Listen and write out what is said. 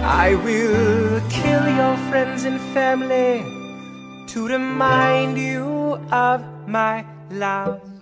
I will kill your friends and family to remind you of my love.